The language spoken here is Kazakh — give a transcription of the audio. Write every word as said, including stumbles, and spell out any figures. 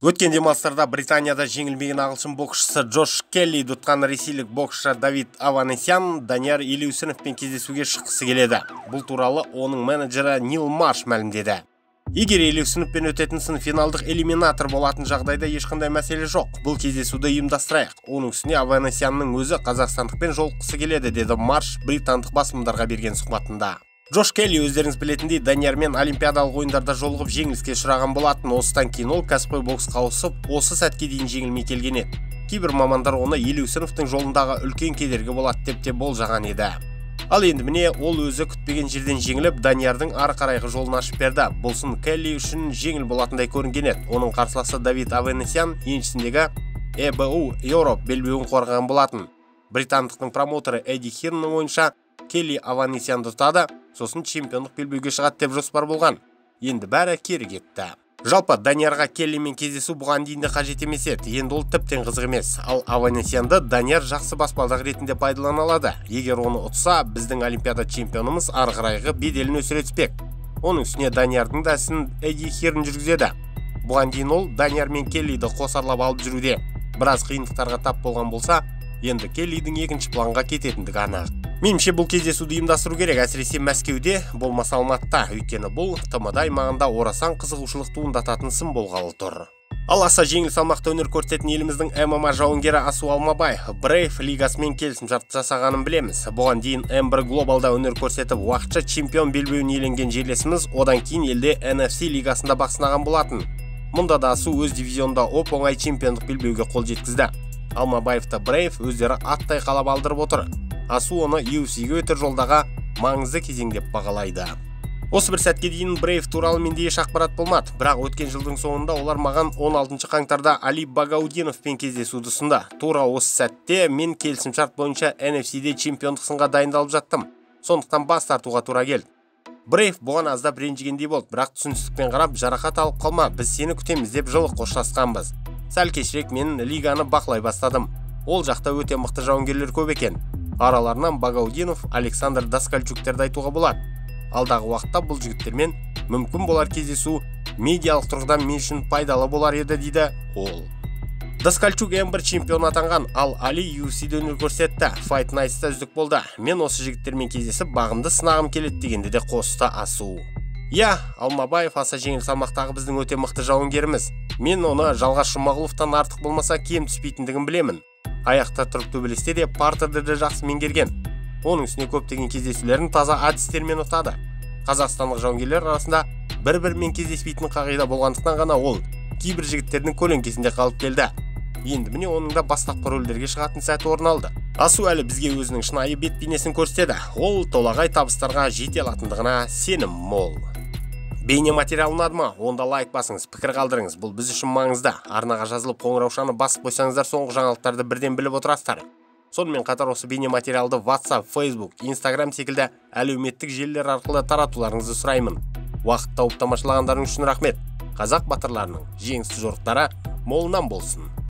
Өткен демалыстарда Британияда жеңілмеген ағылшын боксшысы Джош Келли ұтқан ресейлік боксшы Давид Аванесян Данияр Елеусіновпен кездесуге шыққысы келеді. Бұл туралы оның менеджері Нил Марш мәлімдеді. Егер Елеусіновпен өтетін сын финалдық элиминатор болатын жағдайда ешқандай мәселе жоқ. Бұл кездесуді ұйымдастырайық. Оның үстіне Аванесянның өзі қазақстандықпен жолыққысы келеді, деді Марш британдық басылымдарға берген сұхбатында. Джош Келли өздеріңіз білетіндей Даниярмен олимпиадалық ойындарда жолығып жеңіліске ұшыраған болатын. Осыдан кейін ол кәсіпқой боксқа ауысып, осы сәтке дейін жеңілмей келген еді. Кейбір мамандар оны Елеусіновтың жолындағы үлкен кедергі болады деп те болжаған еді. Ал енді міне ол өзі күтпеген жерден жеңіліп, Даниярдың ары қарайғы жолын ашып берді. Бұл сын Келли үшін жеңіл болатындай көрінген еді. Оның қарсыласы Давид Аванесян еншісіндегі и би ю Europe белбеуін қорғаған болатын. Британдықтың промоутері Эдди Хирнның ойынша Келли Аванесянды ұтады, сосын чемпиондық белбеуге шығады деп жоспар болған. Енді бәрі кері кетті. Жалпы Даниярға Келлимен кездесу бұған дейін де қажет емес еді. Енді ол тіптен қызық емес. Ал Аванесянды Данияр жақсы баспалдақ ретінде пайдалана алады. Егер оны ұтса, біздің олимпиада чемпионымыз ары қарайғы беделін өсіре түспек. Оның үстіне Даниярдың да ісін Эдди Хирн жүргізеді. Бұған дейін ол Данияр мен Келлиді қосарлап алып жүруде. Біраз қиындықтарға тап болған болса, енді Келлидің екінші планға кететіндігі анық. Меніңше бұл кездесуді ұйымдастыру керек, әсіресе Мәскеуде, болмаса Алматыда, өйткені бұл тмд аймағында орасан қызығушылық туындататын сын болғалы тұр. Ал аса жеңіл салмақта өнер көрсететін еліміздің эм эм а жауынгері Асу Алмабай Брейв лигасымен келісімшарт жасағанын білеміз. Бұған дейін эм бір Глобалда өнер көрсетіп, уақытша чемпион белбеуін иеленген жерлесіміз одан кейін елде эн эф си лигасында бақ сынаған болатын. Мұнда да Асу өз дивизионда оп-оңай чемпиондық белбеуге қол жеткізді. Алмабаевты Брейв өздері аттай қалап алдырып отыр. Асу оны ю эф си-ге өтер жолдағы маңызды кезең деп бағалайды. Осы бір сәтке дейін Брейв туралы менде еш ақпарат болмады, бірақ өткен жылдың соңында олар маған он алтыншы қаңтарда Али Багаудиновпен кездесуді ұсынды. Тура осы сәтте мен келісімшарт бойынша эн эф си-де чемпиондық сынға дайындалып жаттым. Сондықтан бас тартуға тура келді. Брейв бұған аздап ренжігендей болды, бірақ түсіністікпен қарап, жарақат алып қалма, біз сені күтеміз деп жылы қоштасқанбыз. Сәл кешірек мен лиганы бақылай бастадым. Ол жақта өте мықты жауынгерлер көп екен. Араларынан Багаудинов, Александр Даскальчуктерді айтуға болады. Алдағы уақытта бұл жігіттермен мүмкін болар кездесу медиалық тұрғыдан мен үшін пайдалы болар еді, дейді ол. Даскальчук эм бір чемпион атанған, ал Али ю эф си-де өнер көрсетті. Fight Night'та үздік болды. Мен осы жігіттермен кездесіп бағымды сынағым келеді дегенде де қосты Асу. Я, Алмабаев аса жеңіл салмақтағы біздің өте мықты жауынгеріміз. Мен оны Жалғас Жұмағұловтан артық болмаса кем түспейтіндігін білемін. Аяқта тұрып төбелесте де партерді де жақсы меңгерген. Оның үстіне көптеген кездесулерін таза әдістермен ұтады. Қазақстандық жауынгерлер арасында бір-бірімен кездеспейтін қағида болғандықтан ғана ол кейбір жігіттердің көлеңкесінде қалып келді. Енді міне оның да бастапқы рөлдерге шығатын сәті орын алды. Асу әлі бізге өзінің шынайы бет бейнесін көрсетеді. Ол толағай табыстарға жете алатындығына сенім мол. Бейне материал ұнады ма? Онда лайк басыңыз, пікір қалдырыңыз. Бұл біз үшін маңызды. Арнаға жазылып қоңыраушаны басып қойсаңыздар, соңғы жаңалықтарды бірден біліп отырасыздар. Сонымен қатар осы бейне материалды WhatsApp, Facebook, Instagram секілді әлеуметтік желілер арқылы таратуларыңызды сұраймын. Уақыт тауып тамашалағандарыңыз үшін рахмет. Қазақ батырларының жеңісті жорықтары молынан болсын.